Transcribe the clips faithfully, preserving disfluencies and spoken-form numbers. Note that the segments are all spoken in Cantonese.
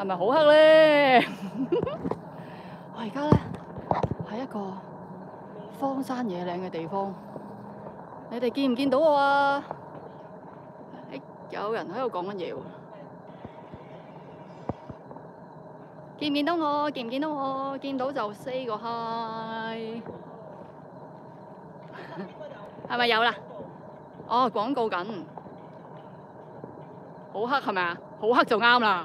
係咪好黑咧？我而家咧喺一個荒山野嶺嘅地方，你哋見唔見到我啊？誒，有人喺度講緊嘢喎，見唔見到我？見唔見到我？見到就 say 個 hi， 係咪有啦？哦，廣告緊，好黑係咪啊？好黑就啱啦。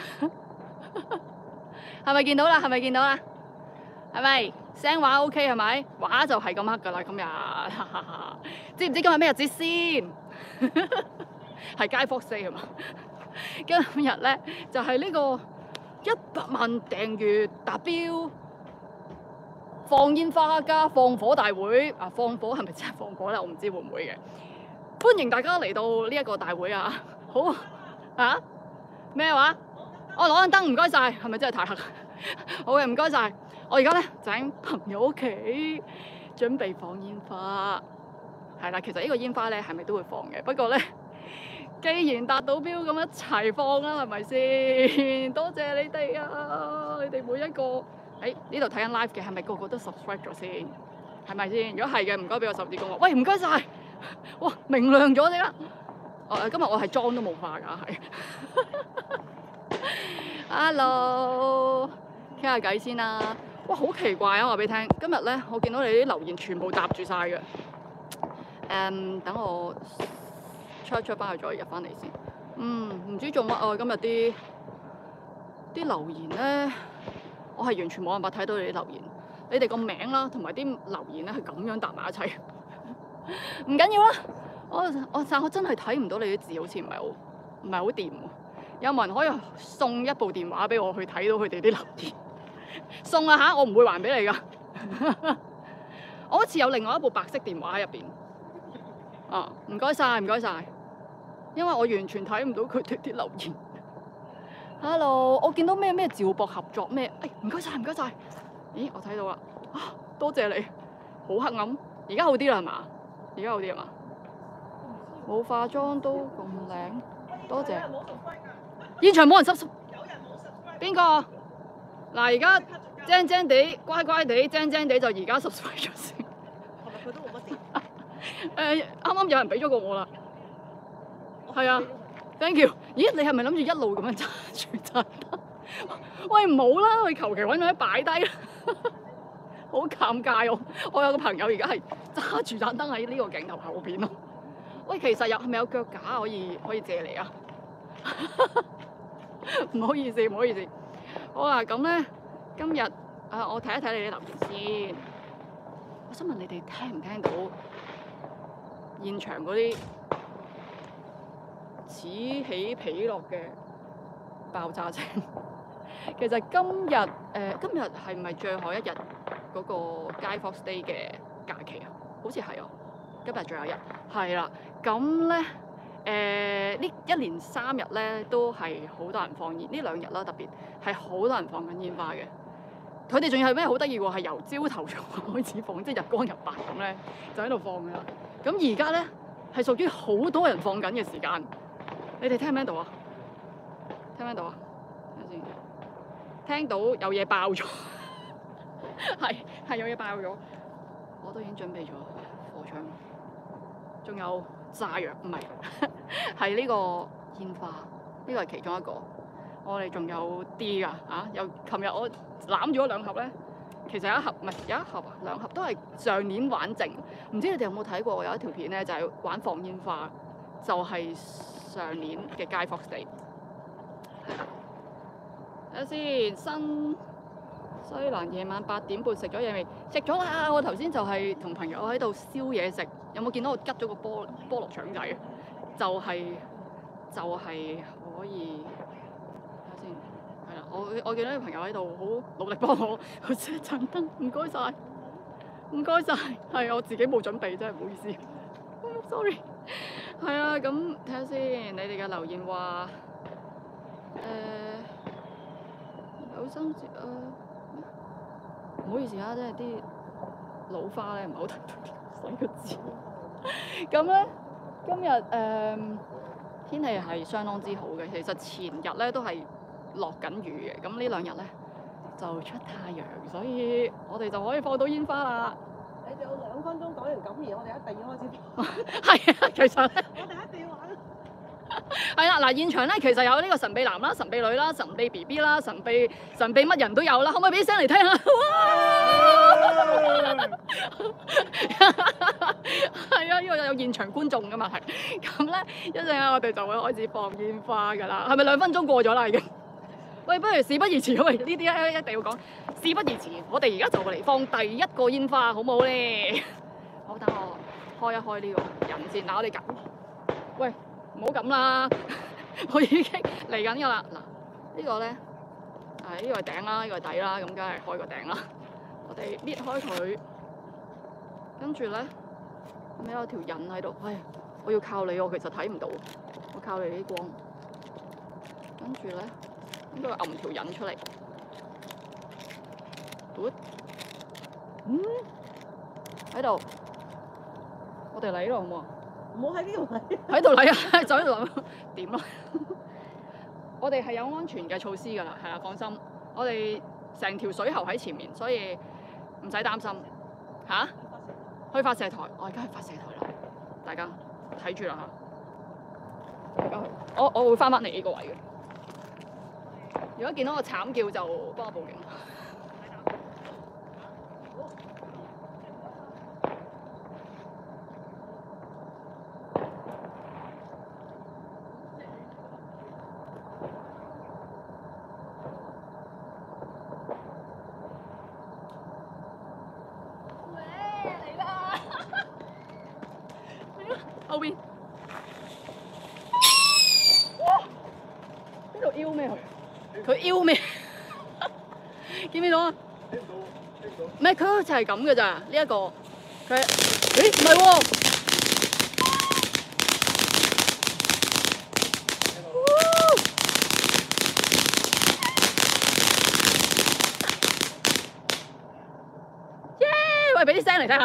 係咪見到啦？係咪見到啦？係咪聲畫 OK 係咪？畫就係咁黑噶啦，今日知唔知今日咩日子先？係街 Fox Day 係嘛？今日咧就係、是、呢個一百萬訂閱達標放煙花加放火大會啊！放火係咪真係放火咧？我唔知會唔會嘅。歡迎大家嚟到呢一個大會啊！好啊？咩話？我攞緊燈，唔該晒，係咪真係太黑？好嘅，唔該晒。我而家咧就喺朋友屋企準備放煙花，係啦。其實呢個煙花咧係咪都會放嘅？不過咧，既然達到標咁一齊放啦，係咪先？多謝你哋啊！你哋每一個喺呢度睇緊 live 嘅，係咪個個都 subscribe 咗先？係咪先？如果係嘅，唔該俾我手指公我。喂，唔該晒。哇，明亮咗啲啦！哦，今日我係妝都冇化㗎，係。Hello，傾下偈先啦。哇，好奇怪啊！話俾你聽，今日咧我見到你啲留言全部搭住晒嘅。誒、um，等我出一出翻去再入翻嚟先。嗯，唔知做乜啊？今日啲啲留言咧，我係完全冇辦法睇到你啲留言。你哋個名啦，同埋啲留言咧係咁樣搭埋一齊。唔緊要啦，我我但我真係睇唔到你啲字，好似唔係好唔係好掂喎。有冇人可以送一部電話俾我去睇到佢哋啲留言？送啊嚇！我唔會還俾你噶。我好似有另外一部白色電話喺入邊。啊，唔該晒，唔該晒。因為我完全睇唔到佢哋啲留言。Hello，我見到咩咩趙博合作咩？誒，唔該晒，唔該晒。咦，我睇到啦。啊，多謝你。好黑暗，而家好啲啦係嘛？而家好啲係嘛？冇化妝都咁靚，多謝。現場冇人 subscribe，邊個？嗱，而家精精地、乖乖地、精精地就而家 subscribe 咗先。係咪佢都冇乜點？誒，啱啱有人俾咗個我啦。係啊 ，thank you。咦，你係咪諗住一路咁樣揸住盞燈？喂，唔好啦，佢求其揾個位擺低啦。好尷尬喎！我有個朋友而家係揸住盞燈喺呢個鏡頭後邊咯。喂，其實有係咪有腳架可以可以借嚟啊？唔好意思，唔好意思。好啦，咁咧今日啊，我睇一睇你啲留言先。我想問你哋聽唔聽到現場嗰啲此起彼落嘅爆炸聲？其實今日誒、呃、今日係咪最後一日嗰個街 Fox Day 嘅假期啊？好似係啊，今日最後一日。係啦，咁咧。誒呢、呃、一連三日咧都係好多人放煙，呢兩日啦特別係好多人放緊煙花嘅。佢哋仲要係咩好得意喎？係由朝頭早開始放，即係日光日白咁咧，就喺度放㗎啦。咁而家咧係屬於好多人放緊嘅時間。你哋聽唔聽到啊？聽唔聽到啊？睇下先。聽到有嘢爆咗，係係有嘢爆咗。我都已經準備咗火槍，仲有。炸藥唔係，係呢個煙花，呢個係其中一個。我哋仲有啲㗎嚇，有琴日我攬咗兩盒咧，其實有一盒唔係有一盒啊，兩盒都係上年玩剩。唔知你哋有冇睇過？有一條片咧就係、是、玩放煙花，就係、是、上年嘅街 Fox Day。係啦，睇下先。新西蘭夜晚八點半食咗嘢未？食咗啦！我頭先就係同朋友喺度燒嘢食。有冇見到我吉咗個菠菠蘿腸仔？就係、是、就係、是、可以睇下先。係啦，我我見到啲朋友喺度好努力幫我去熄盞燈，唔該晒，唔該晒。係我自己冇準備，真係唔好意思。Sorry。係啊，咁睇下先，你哋嘅留言話誒、呃、有心節啊。唔好意思啊，即係啲老花咧，唔係好睇到細個字。咁咧，今日誒、呃、天氣係相當之好嘅。其實前日咧都係落緊雨嘅，咁呢兩日咧就出太陽，所以我哋就可以放到煙花啦。 你哋有兩分鐘講完感言，我哋一定要開始。 係啊，其實咧， 我哋一定要玩。 係啦，嗱，現場咧其實有呢個神秘男啦、神秘女啦、神秘 B B 啦、神秘神秘乜人都有啦，可唔可以俾聲嚟聽下？係啊，呢個有現場觀眾噶嘛係，咁咧一陣間我哋就會開始放煙花㗎啦，係咪兩分鐘過咗啦已經？喂，不如事不宜遲，因為呢啲一一定要講，事不宜遲，我哋而家就嚟放第一個煙花，好唔好咧？好，等我開一開呢個人先，嗱我哋搞，喂。唔好咁啦，我已經嚟緊㗎啦。嗱，呢個咧，係呢個係頂啦，呢個係底啦，咁梗係開個頂啦。我哋搣開佢，跟住咧，咁有條引喺度。唉，我要靠你，我其實睇唔到，我靠你啲光。跟住咧，應該揞條引出嚟。嗯，喺度，我哋嚟呢度好唔好啊？ 唔好喺呢度嚟， 喺度嚟啊！就喺度諗點咯。我哋係有安全嘅措施㗎啦，係啊，放心。我哋成條水喉喺前面，所以唔使擔心。嚇、啊？去發射台，我而家去發射台啦，大家睇住啦嚇。大家去，我我會翻返嚟呢個位嘅。如果見到個慘叫就幫我報警。後邊，哇！呢度腰咩佢？佢腰咩？見唔見到啊？唔係佢就係咁嘅咋？呢一個佢，誒唔係喎。喂，俾啲聲嚟聽下。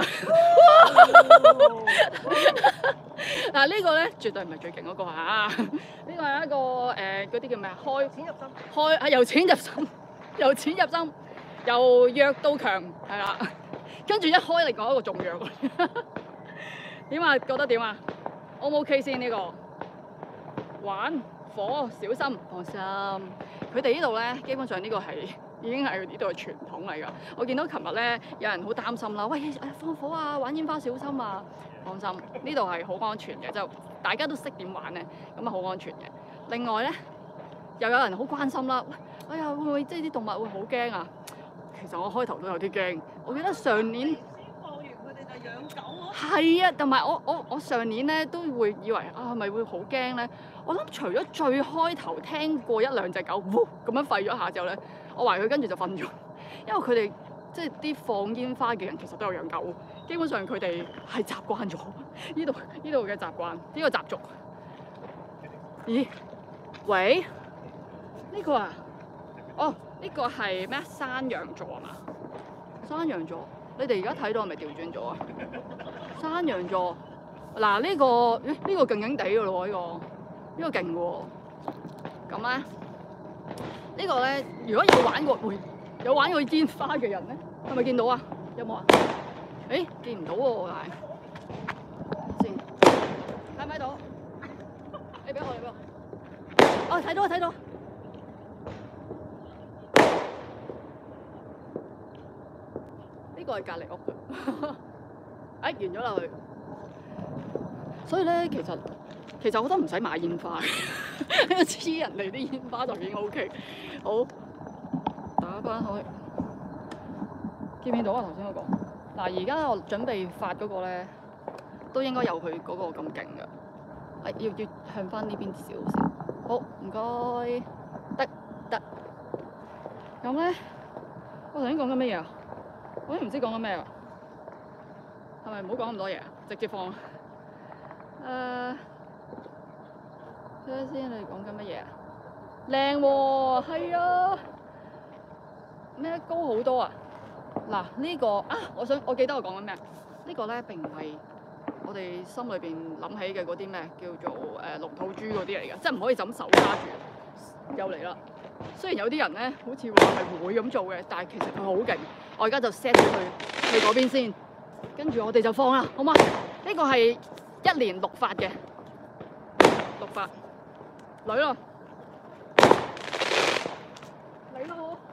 嗱呢個咧絕對唔係最勁嗰個啊！呢個係一個誒嗰啲叫咩啊？開錢入心， 開啊由淺入深，由淺入深，由弱到強係啦。跟住一開嚟講一個仲弱。點啊？覺得點啊 ？O 唔 OK 先呢個？玩火小心放心。佢哋呢度咧，基本上呢個係。已經係呢度嘅傳統嚟㗎。我見到琴日咧有人好擔心啦，喂誒放火啊，玩煙花小心啊！放心，呢度係好安全嘅，就大家都識點玩咧，咁啊好安全嘅。另外咧，又有人好關心啦，哎呀會唔會即係啲動物會好驚啊？其實我開頭都有啲驚，我記得上年先放完佢哋就養狗咯。 係啊，同埋我我我上年咧都會以為啊係咪會好驚咧？我諗除咗最開頭聽過一兩隻狗咁樣吠咗下之後咧。我懷佢跟住就瞓咗，因為佢哋即係啲放煙花嘅人其實都有養狗，基本上佢哋係習慣咗呢度呢度嘅習慣，呢、呢個習俗。咦？喂？呢、呢個啊？哦，呢、呢個係咩？山羊座啊嘛？山羊座，你哋而家睇到係咪調轉咗啊？山羊座，嗱、呢、呢個誒呢、呢個勁勁地㗎咯喎，呢、呢個呢、呢個勁喎，咁咧？呢個咧，如果有玩過會有玩過煙花嘅人咧，係咪見到啊？有冇啊？誒，見唔到喎，但係先睇唔睇到？你俾我，你俾我。哦，睇到，睇到。呢個係隔離屋嘅。誒，完咗啦佢。所以咧，其實其實我覺得唔使買煙花。黐人哋啲煙花就已經 O K， 好打翻去，見唔見到啊？頭先嗰個嗱，而家我準備發嗰個咧，都應該有佢嗰個咁勁嘅，係要要向翻呢邊少少。好，唔該，得得。咁咧，我頭先講緊乜嘢啊？我都唔知講緊咩啊？係咪唔好講咁多嘢啊？直接放。誒、uh,。睇下先，你哋講緊乜嘢啊？靚喎，係啊，咩高好多啊？嗱，呢個啊，我想我記得我講緊咩？呢個咧並唔係我哋心裏邊諗起嘅嗰啲咩叫做誒龍吐珠嗰啲嚟嘅，即係唔可以就咁手揸住。又嚟啦， 雖然有啲人咧好似話係會咁做嘅，但係其實佢好勁。我而家就 set 咗佢去嗰邊先，跟住我哋就放啦，好嘛？呢個係一連六發嘅，六發，女咯，嚟咯我。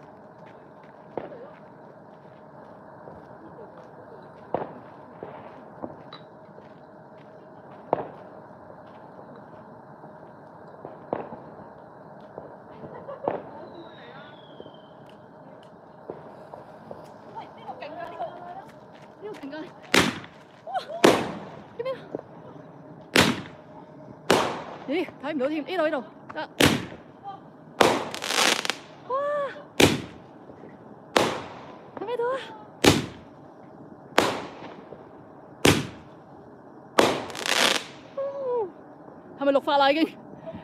呢個勁㗎！哇！呢邊？咦？睇唔到添？呢度呢度得。哇！睇咩到啊？係咪六發啦已經？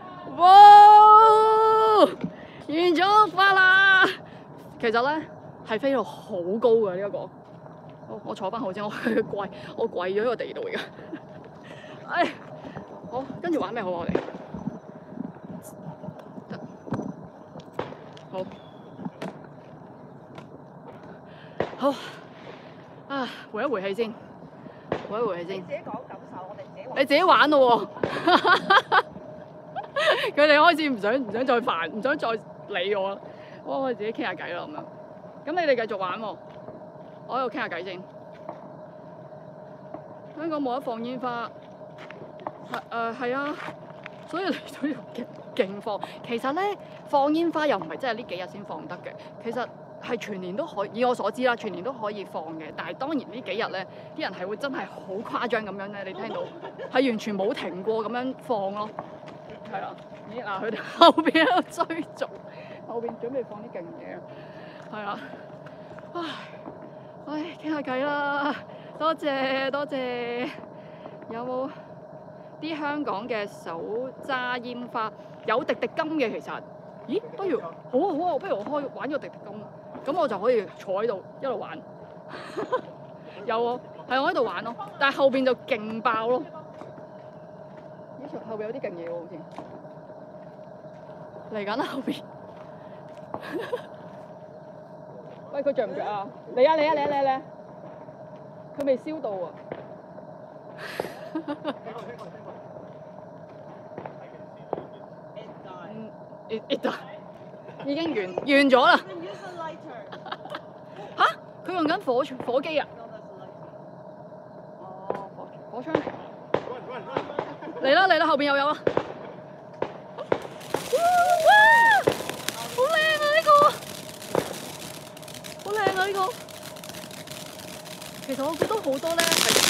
哇！完咗六發啦！其實咧係飛到好高㗎呢一個。我我坐翻好先，我跪我跪咗喺個地度而家。唉，好，跟住玩咩好啊？我哋得好好啊，回一回氣先，回一回氣先。 你自己講感受，我哋自己玩。 你自己玩咯喎！佢哋開始唔想唔想再煩，唔想再理我啦。我我自己傾下偈啦咁樣。咁你哋繼續玩喎。我喺度傾下偈先。香港冇得放煙花，係誒係啊，所以嚟到呢度勁勁放。其實咧放煙花又唔係真係呢幾日先放得嘅，其實係全年都可以。以我所知啦，全年都可以放嘅。但係當然呢幾日咧，啲人係會真係好誇張咁樣咧，你聽到係完全冇停過咁樣放咯。係啦，咦嗱，佢哋後邊喺度追逐，後邊準備放啲勁嘢，係啦，唉。唉，傾下偈啦，多謝多謝。有冇啲香港嘅手揸煙花？有滴滴金嘅其實。咦？不如好啊好啊，不如我開玩個滴滴金，咁我就可以坐喺度一路玩。有啊，係我喺度玩咯，但係後邊就勁爆咯。咦？後邊有啲勁嘢喎，好似嚟緊啦後邊。喂，佢着唔着啊？嚟啊嚟啊嚟啊嚟啊！佢未燒到啊！嗯，it it 已經完完咗啦。嚇！佢用緊火火機啊！哦，火火槍嚟。嚟啦嚟啦，後邊又有啊！哇！好靚啊呢個！好靚啊呢個！其實我覺得好多咧係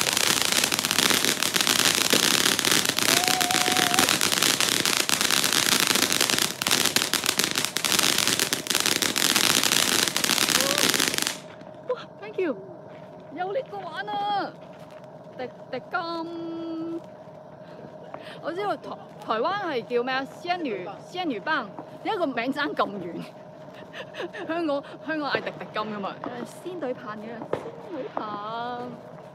哇 ，thank you，有呢個玩啊！滴滴金，我知道台台灣係叫咩啊？仙女仙女棒，點解個名爭咁遠？香港香港嗌滴滴金噶嘛，誒仙女棒嘅仙女棒，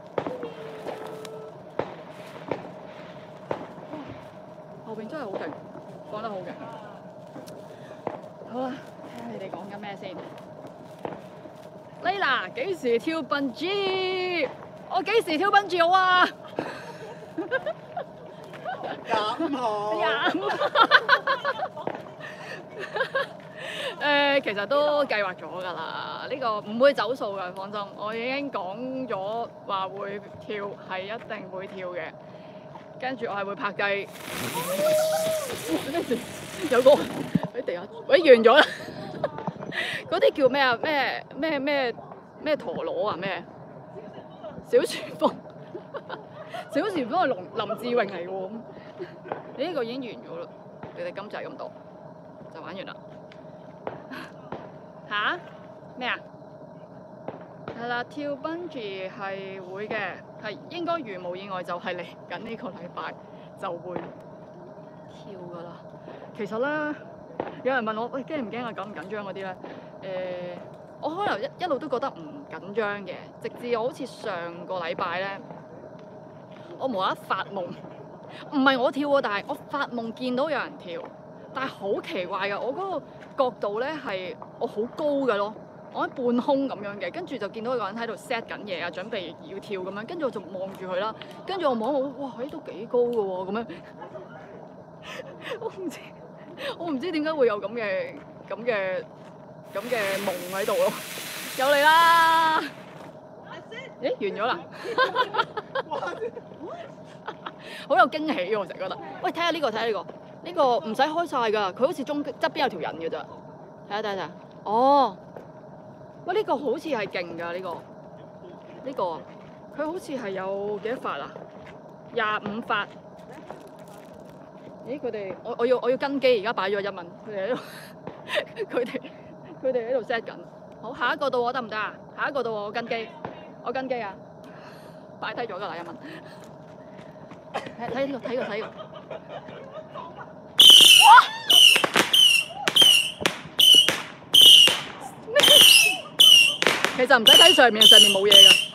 後邊真係好勁，講得好勁。好啦，睇下你哋講緊咩先。Layla 幾時跳笨豬？我幾時跳笨豬好啊？ 廿五號。 廿五。誒、呃，其實都計劃咗㗎啦，呢、這個唔會走數㗎，放心。我已經講咗話會跳，係一定會跳嘅。跟住我係會拍雞。咩事？有個喺地下，喂完咗啦。嗰啲叫咩啊？咩咩咩咩陀螺啊？咩？小旋風。小旋風係林林志穎嚟喎。你呢個已經完咗啦，你哋今集咁多，就玩完啦。吓？咩啊？係啦，跳 bungee 係會嘅，係應該如無意外就係嚟緊呢個禮拜就會跳噶啦。其實咧，有人問我喂驚唔驚啊？緊唔緊張嗰啲咧？誒、呃，我可能一一路都覺得唔緊張嘅，直至我好似上個禮拜咧，我無啦啦發夢，唔係我跳喎，但係我發夢見到有人跳。 但係好奇怪嘅，我嗰個角度咧係我好高嘅咯，我喺半空咁樣嘅，跟住就見到有個人喺度 set 緊嘢啊，準備要跳咁樣，跟住我就望住佢啦，跟住我望我，哇，佢都幾高嘅喎，咁樣，我唔知，我唔知點解會有咁嘅咁嘅咁嘅夢喺度咯，有嚟啦！咦，完咗啦！好有驚喜喎，我成日覺得。喂，睇下呢個，睇下呢個，呢個唔使開晒㗎，佢好似中側邊有條人嘅咋。睇下睇下睇下。哦，喂，呢個好似係勁㗎呢個，呢個啊，佢好似係有幾多發啊？廿五發。咦？佢哋我我要我要跟機，而家擺咗一蚊，佢哋喺度，佢哋佢哋喺度 set 緊。好，下一個到我得唔得啊？下一個到我，我跟機，我跟機啊！擺低咗㗎啦，一蚊。睇睇呢個，睇呢個，睇呢個。哇！咩？其實唔使睇上面，上面冇嘢㗎。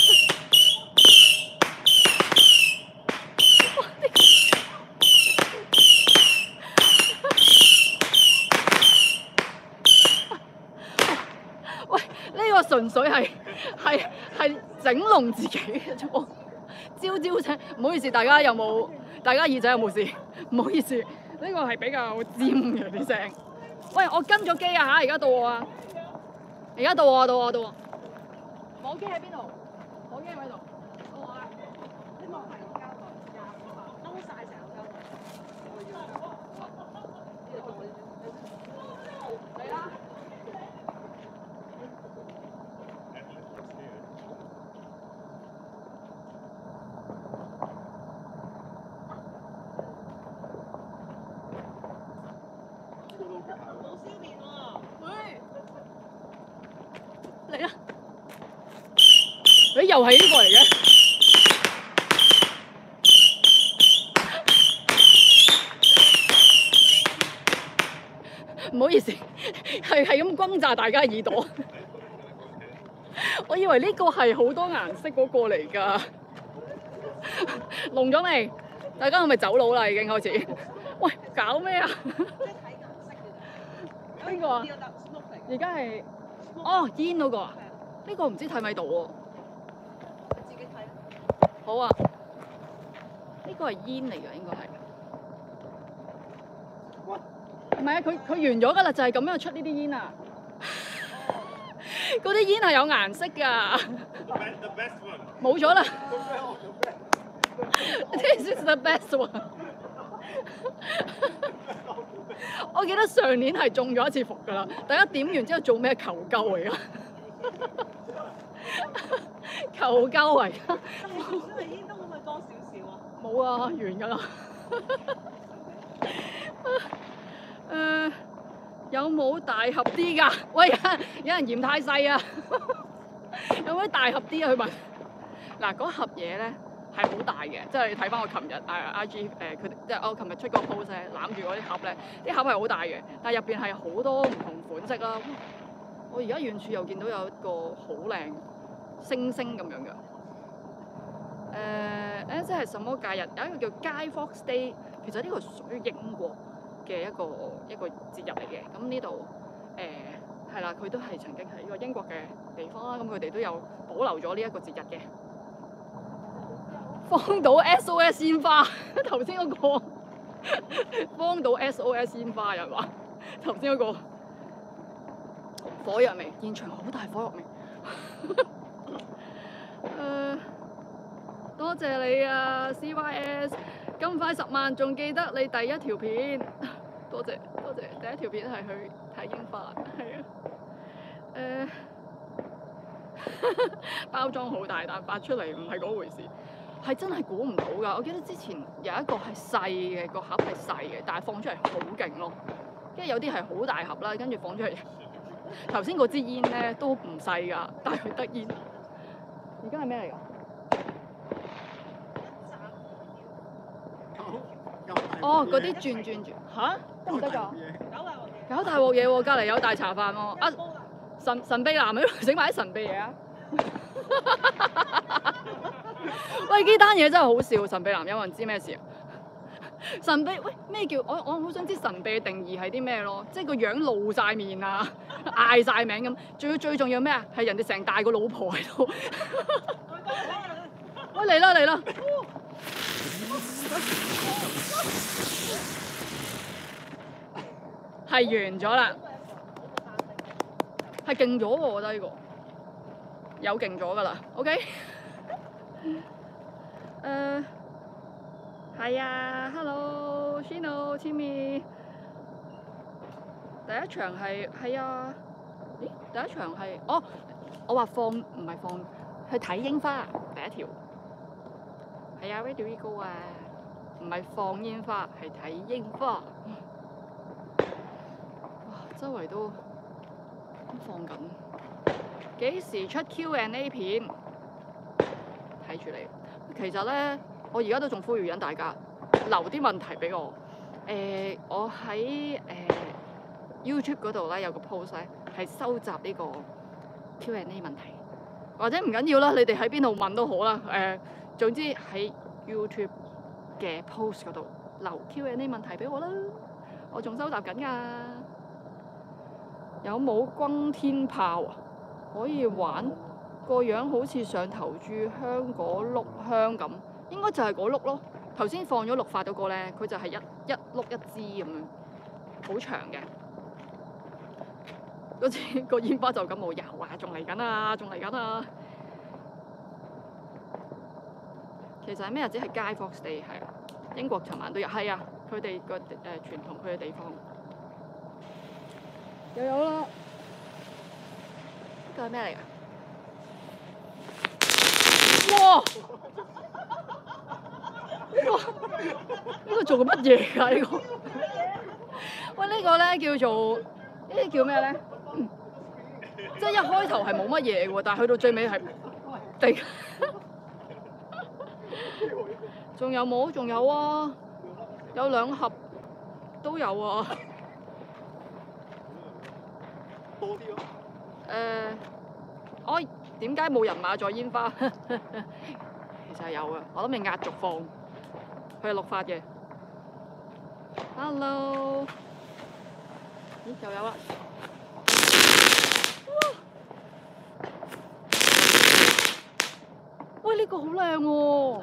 喂，呢個純粹係係係整聾自己嘅啫喎。朝朝聲，唔好意思，大家有冇？大家耳仔有冇事？唔好意思，呢個係比較尖嘅啲聲。喂，我跟咗機啊嚇，而家到我啊！而家到我啊，到我，到我。我機喺邊度？我機喺邊度？到我啦！呢個係膠袋，廿五萬，兜曬成個膠袋。嚟啦！嚟啦！誒又係呢個嚟嘅，唔好意思，係係咁轟炸大家耳朵。我以為呢個係好多顏色嗰個嚟㗎，聾咗未？大家係咪走佬啦？已經開始。喂，搞咩啊？邊個啊？而家係哦煙嗰個啊？呢個唔知睇咪到喎。自己睇。好啊。呢個係煙嚟㗎，應該係。唔係啊，佢佢完咗㗎啦，就係咁樣出呢啲煙啊。嗰啲煙係有顏色㗎。冇咗啦。This is the best one。我記得上年係中咗一次伏㗎啦，大家點完之後做咩求救嚟㗎？求救嚟㗎！ 你煙都會唔會多少少啊？ 冇啊，完㗎啦。誒，有冇大盒啲㗎？喂，有人嫌太細啊！有冇啲大盒啲啊？佢問。嗱，嗰盒嘢咧。係好大嘅，即係你睇翻我琴日誒 I G 誒佢即係我琴日出個 post 咧，攬住嗰啲盒咧，啲盒係好大嘅，但係入邊係好多唔同款式啦。我而家遠處又見到有一個好靚星星咁樣嘅。誒誒，即係什麼假日？有一個叫 Guy Fawkes Day，其實呢個屬於英國嘅一個一個節日嚟嘅。咁呢度誒係啦，佢都係曾經係呢個英國嘅地方啦。咁佢哋都有保留咗呢一個節日嘅。荒島 S O S 煙花，頭先嗰個荒島 S O S 煙花人話，頭先嗰個火藥味，現場好大火藥味。誒，多謝你啊 C Y S，咁快十萬，仲記得你第一條片，多謝多謝，第一條片係去睇煙花，係啊，誒，包裝好大，但發出嚟唔係嗰回事。係真係估唔到㗎！我記得之前有一個係細嘅，個盒係細嘅，但係放出嚟好勁咯。跟住有啲係好大盒啦，跟住放出嚟。頭先嗰支煙咧都唔細㗎，但係佢得煙。而家係咩嚟㗎？哦，嗰啲轉轉轉吓？得唔得㗎？搞大鑊嘢喎！隔離有大茶飯喎！啊，神神秘男喺度整埋啲神秘嘢啊！喂，呢單嘢真係好笑，神秘男有冇人知咩事啊？ 神秘喂咩叫我我好想知神秘嘅定義係啲咩咯？即係個樣露晒面啊，嗌晒名咁，仲要最重要咩啊？係人哋成大個老婆喺度。喂嚟啦嚟啦！係完咗啦，係勁咗喎！我覺得呢個有勁咗噶啦。OK， 誒係啊 ，Hello，Shino，Timmy。第一場係係啊，咦？第一場係哦，我話放唔係放，去睇櫻花第一條。係啊 ，Where do we go 啊？唔係放煙花，係睇櫻花。哇！周圍都放緊。幾時出 Q and A 片？睇住你。其實咧，我而家都仲呼籲緊大家留啲問題俾我。誒、呃，我喺誒、呃、YouTube 嗰度咧有個 post 咧，係收集呢個 Q and A 問題，或者唔緊要啦，你哋喺邊度問都好啦。誒、呃，總之喺 YouTube 嘅 post 嗰度留 Q and A 問題俾我啦，我仲收集緊㗎。有冇轟天炮啊？可以玩？個樣好似上頭炷香嗰碌香咁，應該就係嗰碌咯。頭先放咗綠發嗰個咧，佢就係一一碌一支咁樣，好長嘅。嗰次個煙花就咁冇油啊，仲嚟緊啊，仲嚟緊啊！其實係咩日子？係 Guy Fawkes Day 係啊，英國尋晚都有，係啊，佢哋個誒傳統佢嘅地方又有啦。呢個係咩嚟㗎？哇！呢、這個呢、這個做緊乜嘢㗎？呢、這個喂，這個、呢個咧叫做呢啲叫咩咧？嗯、即係一開頭係冇乜嘢嘅喎，但係去到最尾係定。仲有冇？仲有啊！有兩盒都有啊。多啲咯。誒，我點解冇人馬座煙花？其實係有嘅，我諗你壓軸放，佢係綠發嘅。Hello， 咦又有啦！喂，呢、呢個好靚喎！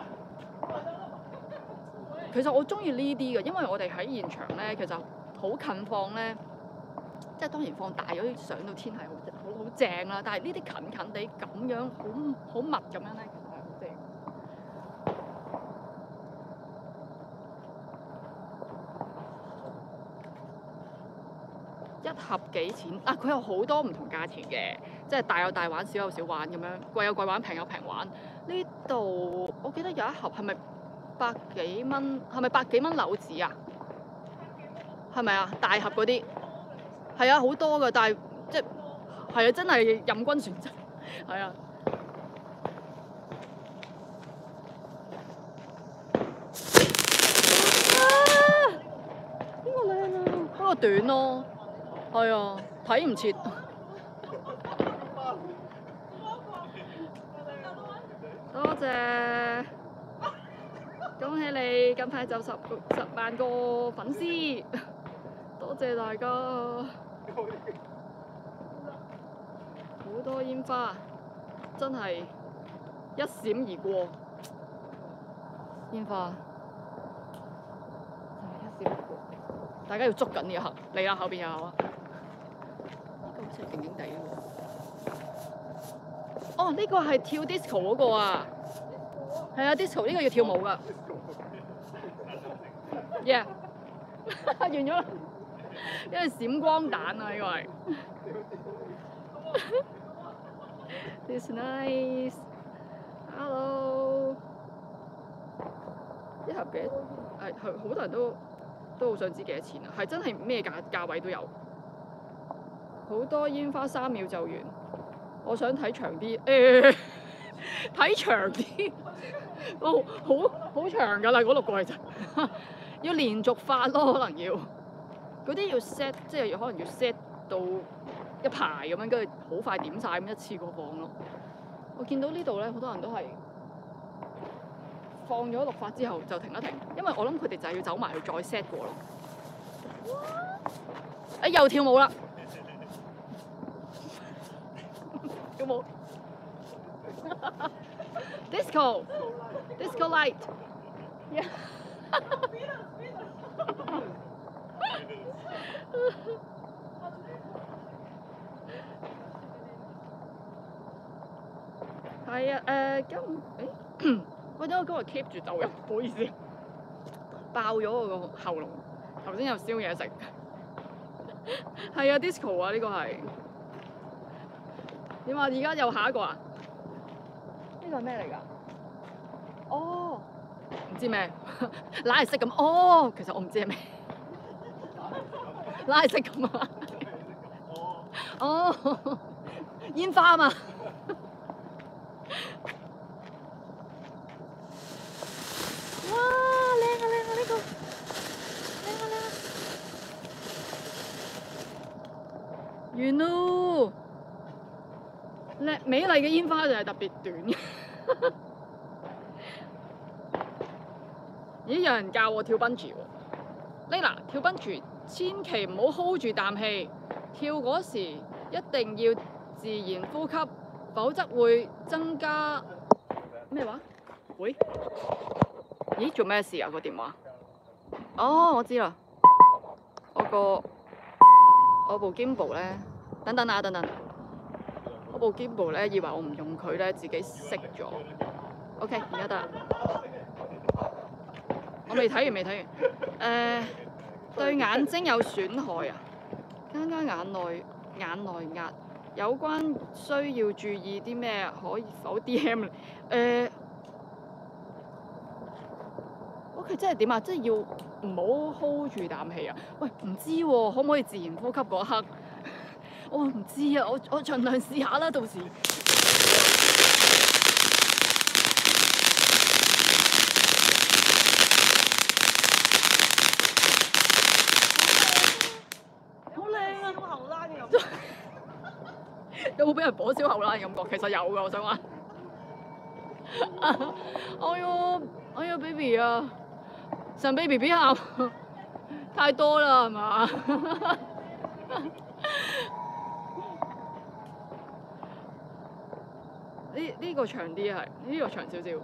其實我中意呢啲嘅，因為我哋喺現場咧，其實好近放咧，即係當然放大咗啲上到天係好好好正啦。但係呢啲近近地咁樣好好密咁樣咧，其實係好正。一盒幾錢？啊，佢有好多唔同價錢嘅，即係大有大玩，小有小玩咁樣，貴有貴玩，平有平玩。呢度我記得有一盒係咪百幾蚊？係咪百幾蚊紐紙啊？係咪啊？大盒嗰啲係啊，好多㗎，但係即係係啊，真係任君選擇，係啊。啊！呢個靚啊，不過短咯，係啊，睇唔切。多謝，恭喜你近排就十十萬個粉絲，多謝大家。好多煙花，真係一閃而過。煙花真係一閃而過，大家要捉緊呢一刻。嚟啦，後邊又有啊！呢個好似係靜靜地喎。哦，呢、這個係跳 disco 嗰個啊，係啊 disco 呢個要跳舞㗎。Yeah， 完咗啦，因為閃光彈啊呢、這個係。This nice。Hello。一盒嘅係係好多人都都好想知幾多錢啊！係真係咩價價位都有，好多煙花三秒就完。我想睇長啲，誒睇長啲，哦好好長㗎啦，嗰六個係真，要連續發咯，可能要嗰啲要 set， 即係可能要 set 到一排咁樣，跟住好快點晒咁一次過放咯。我見到呢度咧，好多人都係放咗六發之後就停一停，因為我諗佢哋就係要走埋去再 set 過咯。誒又跳舞啦！跳舞 disco disco light yeah 係啊誒今誒我點解今日 keep 住走音？唔好意思，爆咗我個喉嚨。頭先有燒嘢食。係啊 disco 啊呢個係點啊？而家又下一個啊？呢個係咩嚟㗎？哦，唔知咩，拉係色咁。哦，其實我唔知係咩，拉係色咁啊。哦，煙花啊嘛。哇！靚啊靚啊呢個，靚啊靚啊！完咯，靚美麗嘅煙花就係特別短嘅。咦？有人教我跳 bungee 喎 ，Layla 跳 bungee千祈唔好 hold 住啖氣，跳嗰時一定要自然呼吸，否則會增加咩話？會？咦？做咩事啊？個電話？哦，我知啦，我個我部 gimbal 咧，等等啊，等等，我部 gimbal 咧以為我唔用佢咧，自己熄咗。OK， 而家得啦。我未睇完，未睇完。誒、呃，對眼睛有損害啊！加加眼內眼內壓，有關需要注意啲咩？可以否 D M 誒、呃、？OK， 即係點啊？即係要唔好 hold 住啖氣啊！喂，唔知喎、啊，可唔可以自然呼吸嗰刻？我唔知啊，我我盡量試下啦，到時。有冇俾人火燒後欄嘅感覺？其實有㗎，我想話。哎呦，哎呀 baby 啊，神秘 B B 喊，太多啦係嘛？呢呢、呢個長啲係，呢、呢個長少少。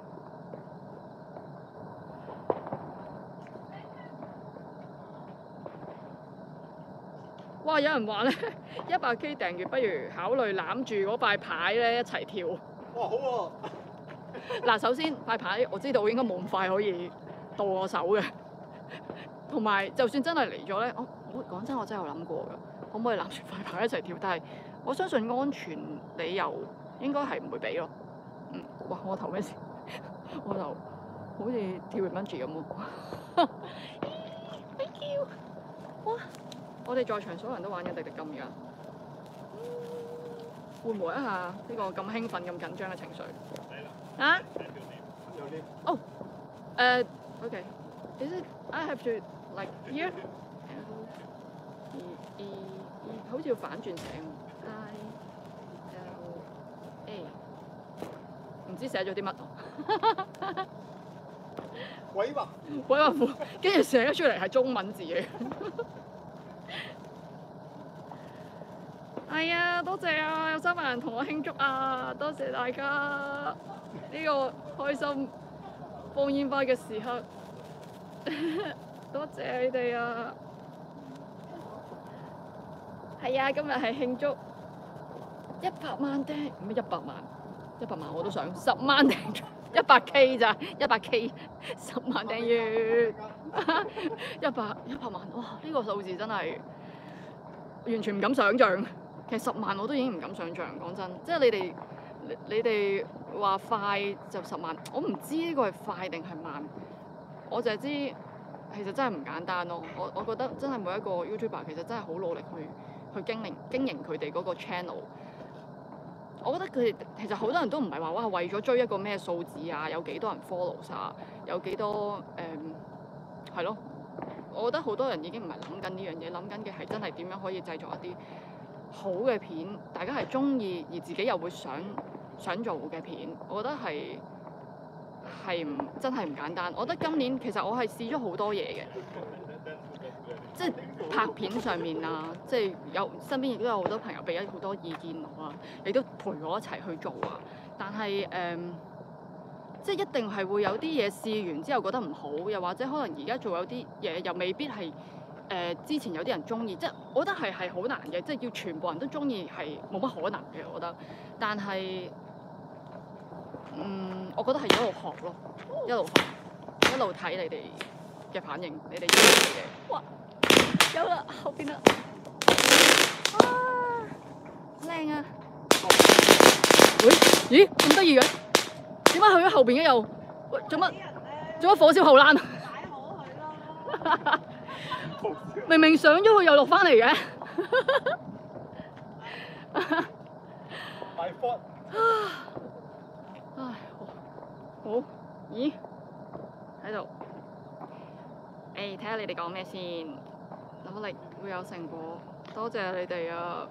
哇！有人話咧，一百 K 訂閱不如考慮攬住嗰塊牌咧一齊跳。 哇！好喎、啊。 嗱，首先塊牌我知道應該冇咁快可以到我手嘅，同埋就算真係嚟咗咧，我我講真我真係有諗過㗎，可唔可以攬住塊牌一齊跳？但係我相信安全理由應該係唔會俾咯。嗯，哇！我頭咩事？我頭好似跳完 bungee 咁喎。Thank you。哇！我哋在場所有人都玩緊滴滴金而家，緩和一下呢個咁興奮、咁緊張嘅情緒。啊？哦，誒 ，OK。Is it I have to like here？ E E E， 好似要反轉寫喎。I L A， 唔知寫咗啲乜喎？ 鬼畫。 鬼畫符，跟住寫咗出嚟係中文字嘅。係啊，多謝啊！有三萬人同我慶祝啊！多謝大家呢個開心放煙花嘅時刻，多謝你哋啊！係啊，今日係慶祝一百萬訂，唔係一百萬，一百萬我都想，十萬訂，一百 K 咋，一百 K， 十萬訂閱，一百一百萬，哇！呢個數字真係完全唔敢想像。其實十萬我都已經唔敢想像，講真，即係你哋你你哋話快就十萬，我唔知呢個係快定係慢，我就係知其實真係唔簡單咯。我我覺得真係每一個 YouTuber 其實真係好努力去去經營經營佢哋嗰個 channel。我覺得佢哋其實好多人都唔係話哇為咗追一個咩數字啊，有幾多人 follow 啊，有幾多誒係咯。我覺得好多人已經唔係諗緊呢樣嘢，諗緊嘅係真係點樣可以製作一啲好嘅片，大家係中意而自己又會想想做嘅片，我覺得係係唔真係唔簡單。我覺得今年其實我係試咗好多嘢嘅，即係拍片上面啊，即係有身邊亦都有好多朋友俾咗好多意見我啊，亦都陪我一齊去做啊。但係誒、嗯，即係一定係會有啲嘢試完之後覺得唔好，又或者可能而家做有啲嘢又未必係誒、呃、之前有啲人中意，即係我覺得係係好難嘅，即係要全部人都中意係冇乜可能嘅，我覺得。但係嗯，我覺得係一路學咯，一路學，一路睇你哋嘅反應，你哋中意嘅。哇！有啦，後邊啦，啊，靚啊！喂，咦，咁得意嘅？點解去咗後邊嘅又？喂，做乜？做乜火燒後欄啊？ 擺好佢咯。 明明上咗去又落翻嚟嘅。 My fault。 唉，好，好，咦？喺度。誒，睇下你哋講咩先。努力會有成果，多謝你哋啊！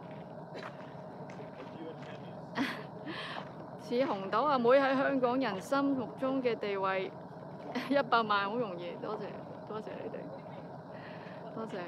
似紅豆阿妹喺香港人心目中嘅地位一百萬好容易，多謝多謝你哋，多謝。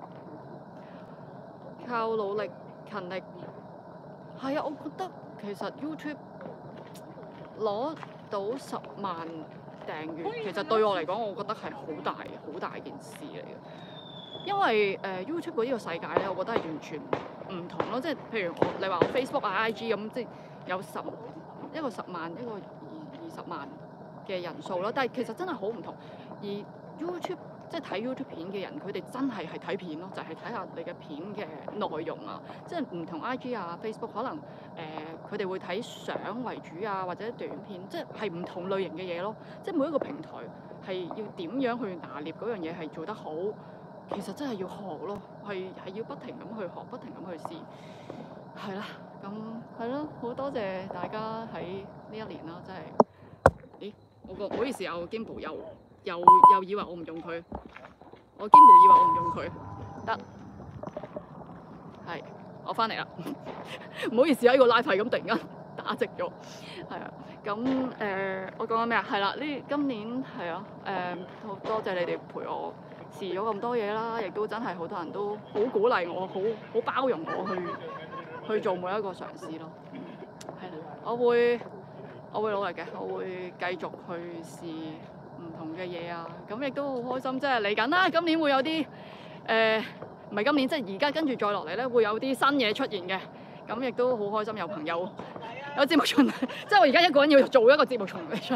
靠努力勤力，係啊！我覺得其實 YouTube 攞到十萬訂閱，其實對我嚟講，我覺得係好大好大件事嚟嘅。因為誒、呃、YouTube 嗰呢個世界咧，我覺得係完全唔同咯。即係譬如我你話我 Facebook 啊、I G 咁，即係有十一個十萬，一個二二十萬嘅人數咯。但係其實真係好唔同。而 YouTube 即係睇 YouTube 片嘅人，佢哋真係係睇片咯，就係睇下你嘅片嘅內容啊。即係唔同 I G 啊、Facebook 可能誒佢哋會睇相為主啊，或者短片，即係係唔同類型嘅嘢咯。即係每一個平台係要點樣去拿捏嗰樣嘢係做得好。其實真係要學咯，係係要不停咁去學，不停咁去試，係啦，咁係咯，好多謝大家喺呢一年啦，真係。咦，我個唔好意思啊，我 Gimbal 又又又以為我唔用佢，我 Gimbal 以為我唔用佢，得，係，我翻嚟啦，唔好意思啊，呢個 live 係咁突然間打直咗，係啊，咁誒、呃，我講緊咩啊？係啦，呢今年係啊，誒，好多謝你哋陪我。試咗咁多嘢啦，亦都真係好多人都好鼓勵我，好好包容我去去做每一個嘗試咯。係啦，我會我會努力嘅，我會繼續去試唔同嘅嘢啊。咁亦都好開心，即係嚟緊啦。今年會有啲誒，唔係今年，即係而家跟住再落嚟咧，會有啲新嘢出現嘅。咁亦都好開心，有朋友有節目巡，即係我而家一個人要做一個節目巡出嚟。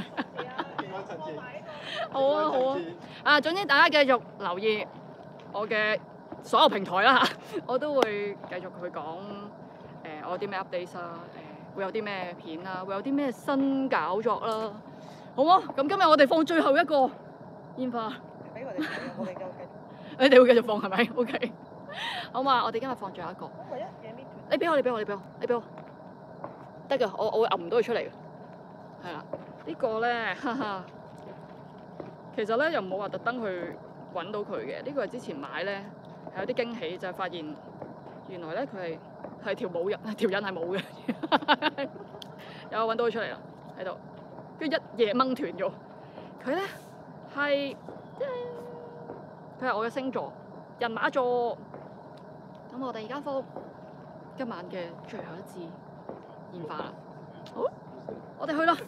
好啊好啊，啊總之大家繼續留意我嘅所有平台啦嚇，我都會繼續去講誒、呃、我有啲咩 update 啊，誒會有啲咩片啦，會有啲咩新搞作啦，好冇？咁今日我哋放最後一個煙花， 俾我哋睇，我哋繼續。 你哋會繼續放係咪 ？OK， 好嘛？我哋今日放最後一個， 唯一嘅搣斷。 你俾我，你俾我，你俾我，你俾我，得㗎，我我會揞唔到佢出嚟嘅，係啦，呢個咧，哈哈。其實咧又冇話特登去揾到佢嘅，呢個係之前買咧係有啲驚喜，就係、是、發現原來咧佢係係條冇印，條印係冇嘅，有揾到佢出嚟啦喺度，跟住一夜掹斷咗。佢咧係佢係我嘅星座人馬座，咁我哋而家放今晚嘅最後一支煙花啦，好，我哋去啦，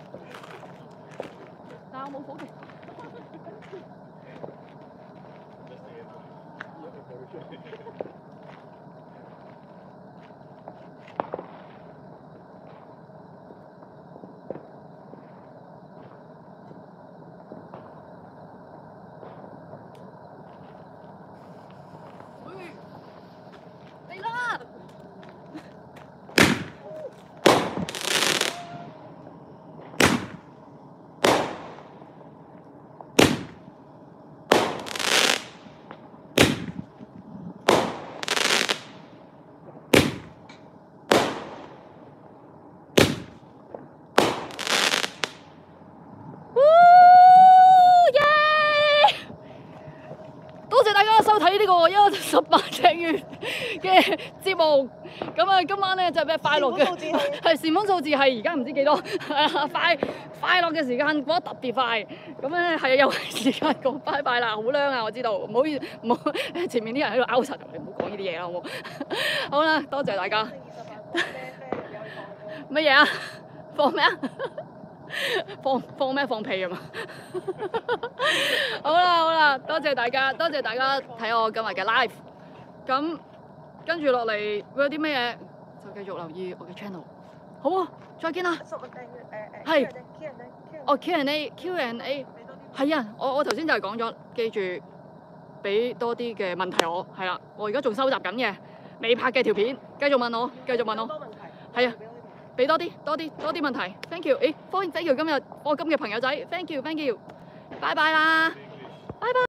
但係我冇火嘅。嚟啦！多謝大家收睇呢個一十萬訂閱嘅節目。咁啊，今晚咧就係咩快樂嘅數字係係時鐘數字係而家唔知幾多，係啊快快樂嘅時間過得特別快。咁咧係啊，又係時間講拜拜啦，好靚啊！我知道，唔好意思，唔好前面啲人喺度拗實，你唔好講呢啲嘢啦，好冇？好啦，多謝大家。乜嘢啊？放咩啊？放放咩？放屁啊嘛！好啦好啦，多謝大家，多謝大家睇我今日嘅 live。咁跟住落嚟會有啲咩嘢，就繼續留意我嘅 channel。好啊，再見啦！係哦 Q and A Q and A 係啊，我我頭先就係講咗，記住俾多啲嘅問題我，係啦，我而家仲收集緊嘅未拍嘅條片，繼續問我，繼續問我，係啊。俾多啲多啲多啲問題 ，thank you，誒，歡迎 thank you 今日課金嘅朋友仔 ，thank you thank you，拜拜啦，拜拜。